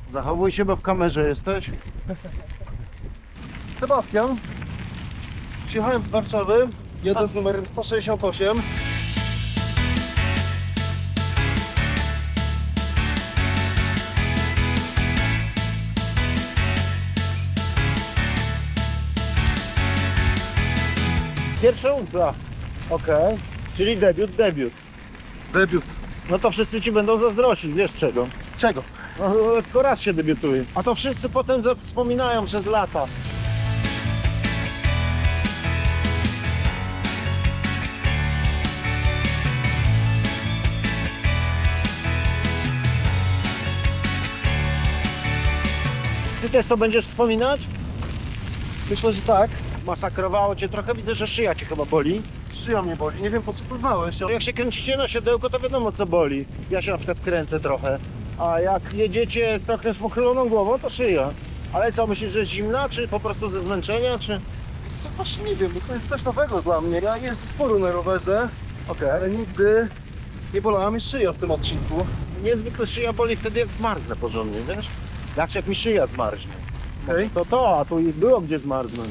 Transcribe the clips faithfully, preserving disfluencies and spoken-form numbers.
Zachowuj się, bo w kamerze jesteś. Sebastian. Przyjechałem z Warszawy, jeden z numerem sto sześćdziesiąt osiem. Pierwsza ultra. Okej. Okay. Czyli debiut, debiut. Debiut. No to wszyscy ci będą zazdrościć, wiesz czego? Czego? No, tylko raz się debiutuje. A to wszyscy potem wspominają przez lata. Ty też to będziesz wspominać? Myślę, że tak. Masakrowało cię trochę, widzę, że szyja cię chyba boli. Szyja mnie boli, nie wiem po co poznałeś. Jak się kręcicie na siodełko, to wiadomo co boli. Ja się na przykład kręcę trochę. A jak jedziecie trochę z pochyloną głową, to szyja. Ale co, myślisz, że zimna, czy po prostu ze zmęczenia, czy... Co, właśnie nie wiem, bo to jest coś nowego dla mnie. Ja jeżdżę sporo na rowerze, Okej. ale nigdy nie bolała mi szyja w tym odcinku. Niezwykle szyja boli wtedy, jak zmarznę porządnie, wiesz? Znaczy, jak mi szyja zmarznie. Okej. To to, a tu i było gdzie zmarznąć.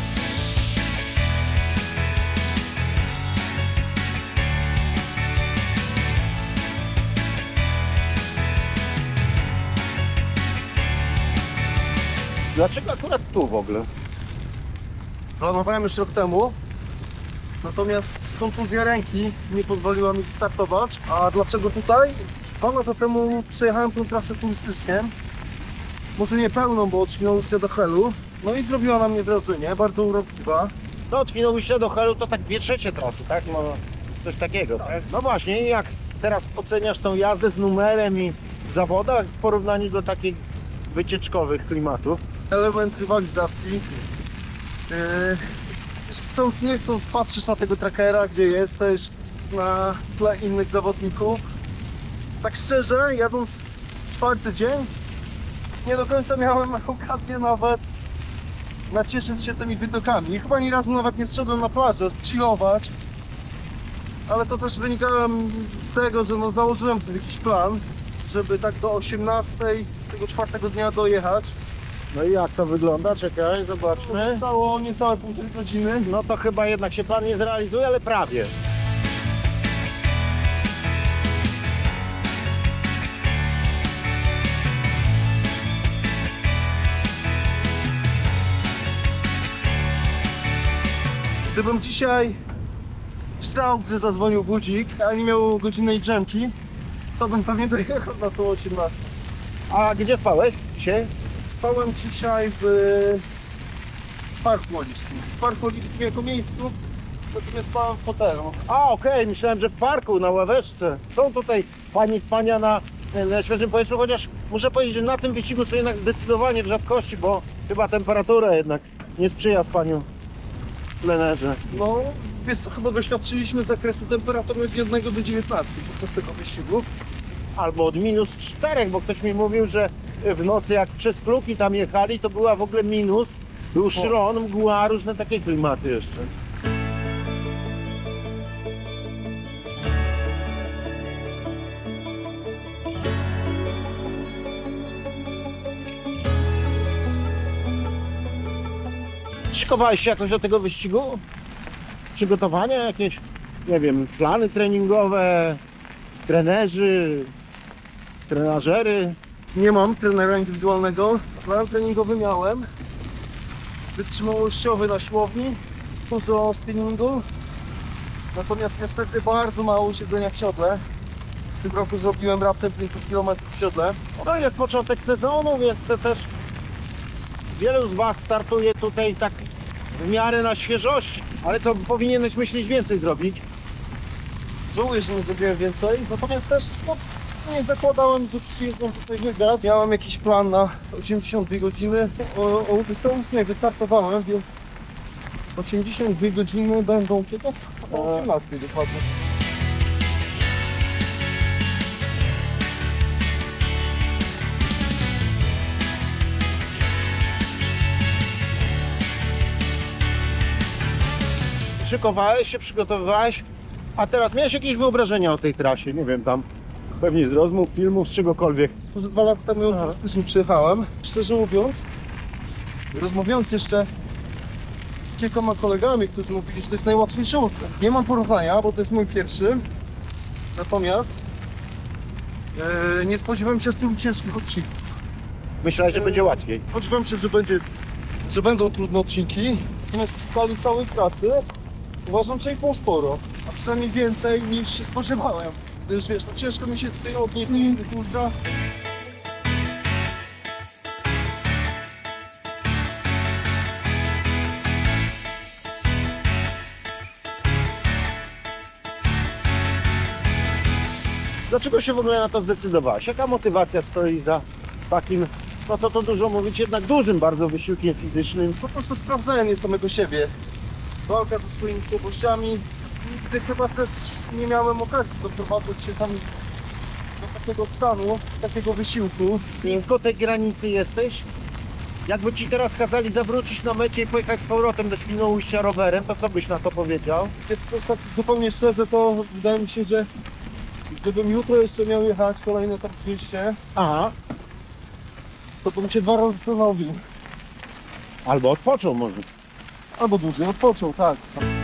Dlaczego akurat tu w ogóle? Planowałem już rok temu, natomiast kontuzja ręki nie pozwoliła mi startować. A dlaczego tutaj? Dwa lata temu przejechałem tą trasę turystycznie. Może nie pełną, bo od Świnoujścia do Helu. No i zrobiła na mnie wrażenie, bardzo urokliwa. No od Świnoujścia do Helu to tak dwie trzecie trasy, tak? No, coś takiego, tak? No właśnie, i jak teraz oceniasz tą jazdę z numerem i w zawodach w porównaniu do takich wycieczkowych klimatów? Element rywalizacji. Yy, chcąc nie chcąc patrzysz na tego trackera, gdzie jesteś, na tle innych zawodników. Tak szczerze, jadąc czwarty dzień, nie do końca miałem okazję nawet nacieszyć się tymi widokami. Chyba ani razu nawet nie zszedłem na plażę, chillować. Ale to też wynika z tego, że no założyłem sobie jakiś plan, żeby tak do osiemnastej tego czwartego dnia dojechać. No i jak to wygląda? Czekaj, zobaczmy. Zostało niecałe półtorej godziny. No to chyba jednak się plan nie zrealizuje, ale prawie. Gdybym dzisiaj wstał, gdy zadzwonił budzik, a nie miał godzinnej drzemki, to bym pewnie dojechał na tą osiemnastą. A gdzie spałeś dzisiaj? Spałem dzisiaj w Parku Oliwskim. W Parku Oliwskim jako miejscu, natomiast spałem w hotelu. A okej, myślałem, że w parku, na ławeczce. Są tutaj pani spania na, na świeżym powietrzu, chociaż muszę powiedzieć, że na tym wyścigu są jednak zdecydowanie w rzadkości, bo chyba temperatura jednak nie sprzyja spaniu w plenerze. No, wiesz co, chyba doświadczyliśmy zakresu temperatury od jednego do dziewiętnastki podczas tego wyścigu. Albo od minus czterech, bo ktoś mi mówił, że w nocy jak przez pluki tam jechali, to była w ogóle minus, był szron, mgła, różne takie klimaty jeszcze. Szykowałeś się jakoś do tego wyścigu? Przygotowania jakieś, nie wiem, plany treningowe, trenerzy, trenażery? Nie mam trenera indywidualnego. Plan treningowy miałem. Wytrzymałościowy na siłowni, dużo spinningu. Natomiast niestety bardzo mało siedzenia w siodle. W tym roku zrobiłem raptem pięćset kilometrów w siodle. To jest początek sezonu, więc to też wielu z Was startuje tutaj tak w miarę na świeżości. Ale co, powinieneś myśleć więcej zrobić? Żałuję, że nie zrobiłem więcej. Natomiast też no, nie zakładałem, że przyjeżdżam tutaj wygrać. Miałem jakiś plan na osiemdziesiąt dwie godziny. O, o ósmej wystartowałem, więc osiemdziesiąt dwie godziny będą kiedy? O osiemnastej dokładnie. Szykowałeś się, przygotowywałeś, a teraz miałeś jakieś wyobrażenia o tej trasie, nie wiem, tam Pewnie z rozmów, filmów, z czegokolwiek. Może dwa lata temu Aha. turystycznie przyjechałem. Szczerze mówiąc, rozmawiając jeszcze z kilkoma kolegami, którzy mówili, że to jest najłatwiejszy ultra. Nie mam porównania, bo to jest mój pierwszy. Natomiast e, nie spodziewałem się z tylu ciężkich odcinków. Myślałeś, że będzie łatwiej. Spodziewałem się, że, będzie, że będą trudne odcinki. Natomiast w skali całej trasy uważam, że ich było sporo. A przynajmniej więcej niż się spodziewałem. Gdyż wiesz, no ciężko mi się tutaj odnieść do innych ultra. Dlaczego się w ogóle na to zdecydowałeś? Jaka motywacja stoi za takim, no co to dużo mówić, jednak dużym bardzo wysiłkiem fizycznym? Po prostu sprawdzenie samego siebie. Walka ze swoimi słabościami. Nigdy chyba też nie miałem okazji doprowadzić się tam do takiego stanu, takiego wysiłku. Blisko tej granicy jesteś? Jakby ci teraz kazali zawrócić na mecie i pojechać z powrotem do Świnoujścia rowerem, to co byś na to powiedział? Jest co, tak zupełnie szczerze, to wydaje mi się, że gdybym jutro jeszcze miał jechać kolejne tam dwieście, Aha. to bym się dwa razy zastanowił. Albo odpoczął może. Albo dłużej odpoczął, tak.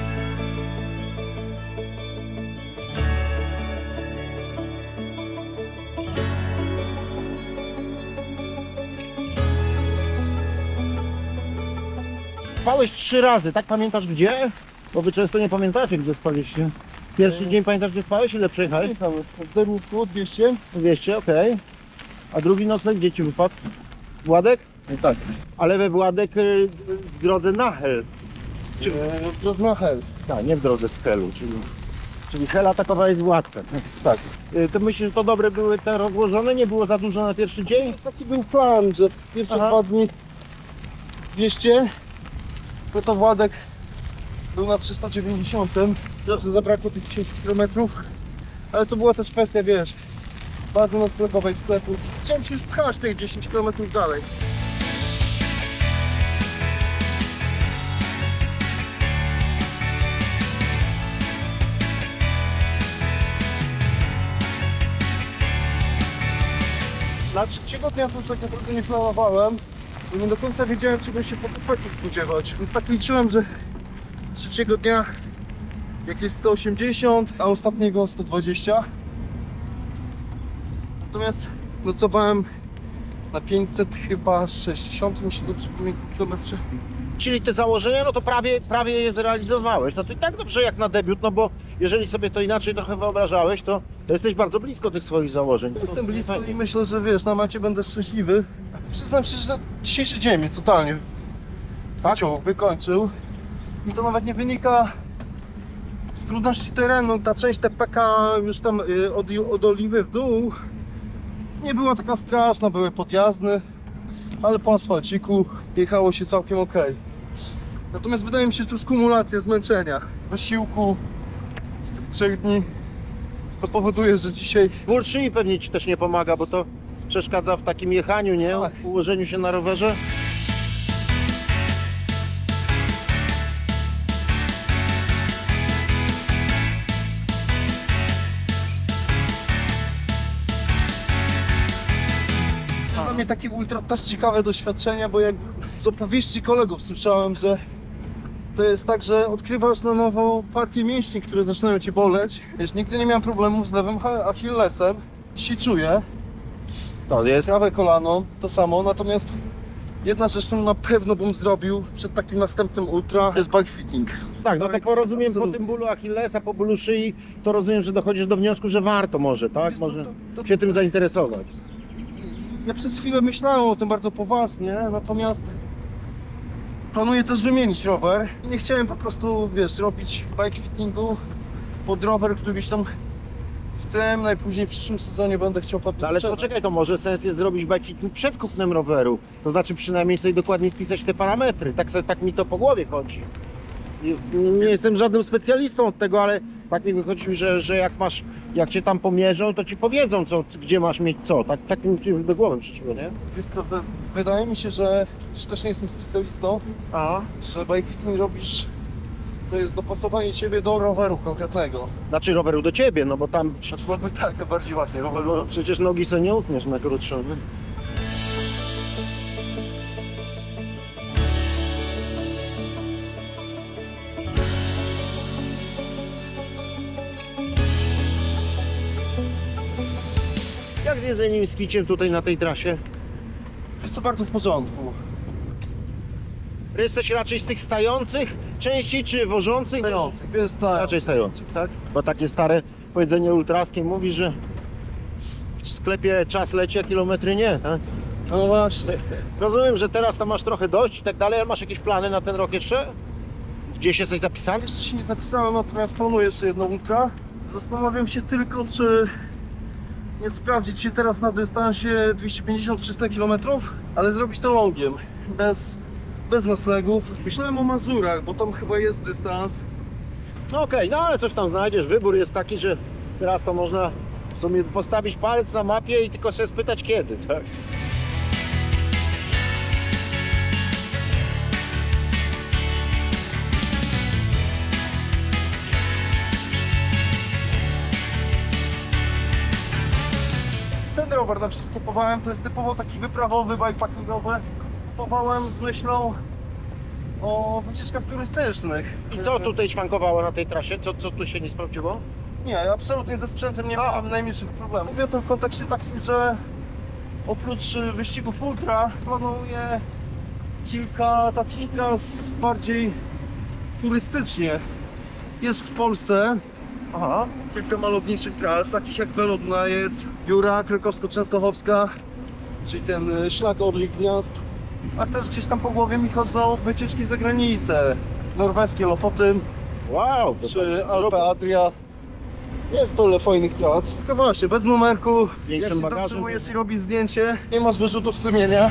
Spałeś trzy razy, tak pamiętasz gdzie? Bo wy często nie pamiętacie, gdzie spaliście. Pierwszy dzień pamiętasz, gdzie spałeś? Ile przejechałeś? Jechamy w Derówku dwieście. dwieście, okej. A drugi nocleg gdzie ci wypadł? Władek? Tak. Ale we Władek y, w drodze na Hel. Czy... W Roznachel. Tak, nie w drodze z Helu, czyli, czyli Hela takowa jest Władka. Tak. Y, To myślisz, że to dobre były te rozłożone? Nie było za dużo na pierwszy dzień? Taki był plan, że pierwsze Aha. dwa dni dwieście, to to Władek był na trzysta dziewięćdziesiąt, że zabrakło tych dziesięć kilometrów, ale to była też kwestia, wiesz, bazy noclegowej sklepu. Chciałem się już pchać tych dziesięć kilometrów dalej. Na trzeciego dnia to już tak naprawdę nie planowałem i nie do końca wiedziałem, czego się po efektu spodziewać, więc tak liczyłem, że trzeciego dnia jak jest sto osiemdziesiąt, a ostatniego sto dwadzieścia. Natomiast nocowałem na pięćset chyba sześćdziesiąt, mi się dobrze pamiętam, kilometrze. Czyli te założenia, no to prawie, prawie je zrealizowałeś. No to i tak dobrze jak na debiut, no bo jeżeli sobie to inaczej trochę wyobrażałeś, to, to jesteś bardzo blisko tych swoich założeń. Jestem blisko i myślę, że wiesz, na macie będę szczęśliwy. Przyznam się, że dzisiejszy dzień mnie totalnie wyciął, wykończył. I to nawet nie wynika z trudności terenu. Ta część T P K już tam y, od, od Oliwy w dół nie była taka straszna, były podjazdy, ale po asfalciku jechało się całkiem ok. Natomiast wydaje mi się, że to jest kumulacja zmęczenia, wysiłku z tych trzech dni. To powoduje, że dzisiaj Ból szyi pewnie ci też nie pomaga, bo to przeszkadza w takim jechaniu, nie? Tak. Ułożeniu się na rowerze. dla mnie takie ultra też ciekawe doświadczenia, bo jak z opowieści kolegów słyszałem, że to jest tak, że odkrywasz na nowo partię mięśni, które zaczynają cię boleć. Wiesz, nigdy nie miałem problemów z lewym achillesem. Dzisiaj czuję. To jest. Prawe kolano, to samo, natomiast jedna rzecz, którą na pewno bym zrobił przed takim następnym ultra, to jest bike fitting. Tak, no tak rozumiem po absolutnie. tym bólu Achillesa, po bólu szyi, to rozumiem, że dochodzisz do wniosku, że warto może, tak? Wiesz co, Może to- to- się tym zainteresować. Ja przez chwilę myślałem o tym bardzo poważnie, natomiast planuję też wymienić rower. I nie chciałem po prostu, wiesz, robić bike fittingu pod rower, który gdzieś tam w tym, najpóźniej w przyszłym sezonie będę chciał podnieść. No, ale poczekaj, to może sens jest zrobić bike fitting przed kupnem roweru. To znaczy przynajmniej sobie dokładnie spisać te parametry. Tak, sobie- tak mi to po głowie chodzi. Nie, nie jestem żadnym specjalistą od tego, ale tak mi wychodzi, że, że jak masz, jak cię tam pomierzą, to ci powiedzą, co, gdzie masz mieć co. Tak, tak mi ci do głowy przyszło, nie? Wiesz co, wy- wydaje mi się, że że też nie jestem specjalistą, A, że bike fitting robisz To jest dopasowanie ciebie do roweru konkretnego. Znaczy roweru do ciebie, no bo tam Znaczy, bo tak, to bardziej właśnie rower. no, przecież nogi sobie nie utniesz na krótszą. Jak z jedzeniem i z piciem tutaj na tej trasie? Jest to bardzo w porządku. Jesteś raczej z tych stających części, czy wożących? Stających, wiesz, tak. Raczej stających, tak? Bo takie stare powiedzenie ultraskie mówi, że w sklepie czas leci, a kilometry nie, tak? No właśnie. Rozumiem, że teraz to masz trochę dość i tak dalej, ale masz jakieś plany na ten rok jeszcze? Gdzieś jesteś zapisany? Jeszcze się nie zapisałem, natomiast planuję jeszcze jedno ultra. Zastanawiam się tylko, czy nie sprawdzić się teraz na dystansie dwieście pięćdziesiąt do trzystu kilometrów, ale zrobić to longiem, bez, bez noclegów. Myślałem o Mazurach, bo tam chyba jest dystans. No okej, no ale coś tam znajdziesz. Wybór jest taki, że teraz to można w sumie postawić palec na mapie i tylko się spytać kiedy, tak? Ten rower na przykład kupowałem, to jest typowo taki wyprawowy, bikepackingowy. Kupowałem z myślą o wycieczkach turystycznych. I co tutaj szwankowało na tej trasie? Co, co tu się nie sprawdziło? Nie, absolutnie ze sprzętem nie A. miałem najmniejszych problemów. Mówię o tym w kontekście takim, że oprócz y, wyścigów ultra planuję kilka takich tras bardziej turystycznie. Jest w Polsce Aha. kilka malowniczych tras, takich jak Velo Dunajec, Jura Krakowsko-Częstochowska, czyli ten y, szlak Orlik Gniazd. A też gdzieś tam po głowie mi chodzą wycieczki za granicę. Norweskie Lofoty, Wow! to czy Alpe Adria. Jest tyle fajnych tras. Tylko właśnie, bez numerku, Z większym jak się bagażem. zatrzymujesz i robisz zdjęcie, nie masz wyrzutów sumienia.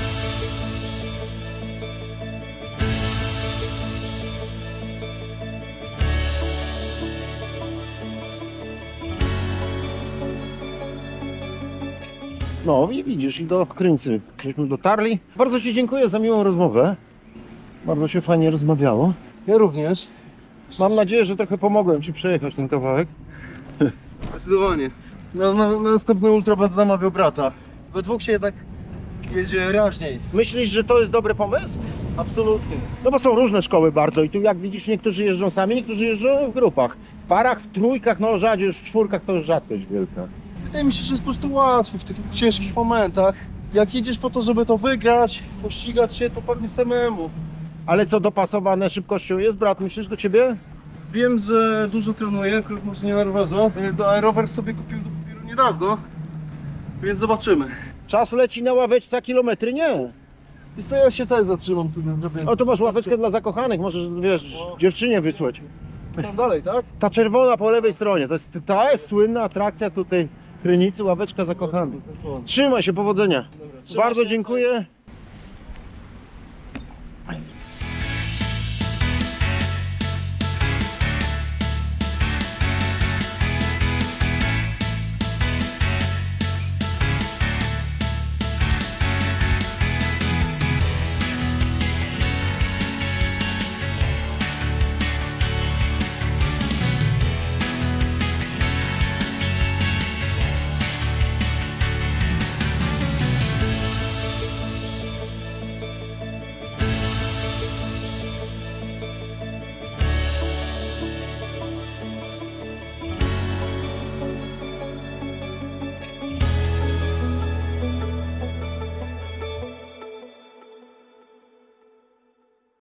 No i widzisz, i do Kryńcy żeśmy dotarli. Bardzo Ci dziękuję za miłą rozmowę. Bardzo się fajnie rozmawiało. Ja również. Mam nadzieję, że trochę pomogłem Ci przejechać ten kawałek. Zdecydowanie. Na, na, na następny ultra będę namawiał brata. We dwóch się jednak jedzie raźniej. Myślisz, że to jest dobry pomysł? Absolutnie. No bo są różne szkoły bardzo i tu jak widzisz niektórzy jeżdżą sami, niektórzy jeżdżą w grupach. W parach, w trójkach, no rzadziej, już w czwórkach to już rzadkość wielka. Wydaje mi się, że jest po prostu łatwiej w takich ciężkich momentach. Jak jedziesz po to, żeby to wygrać, pościgać się, to pewnie samemu. Ale co dopasowane szybkością jest, brat, myślisz do Ciebie? Wiem, że dużo trenuję, może nie na rowerze, a rower sobie kupił dopiero niedawno, więc zobaczymy. Czas leci na ławeczce, a kilometry nie. I co, ja się też zatrzymam tu na zrobię. O, tu masz ławeczkę dla zakochanych, możesz, wiesz, dziewczynie wysłać. Tam dalej, tak? Ta czerwona po lewej stronie, to jest, ta jest słynna atrakcja tutaj Krynicy, ławeczka zakochanych. Trzymaj się, powodzenia. Trzymaj Bardzo się. dziękuję.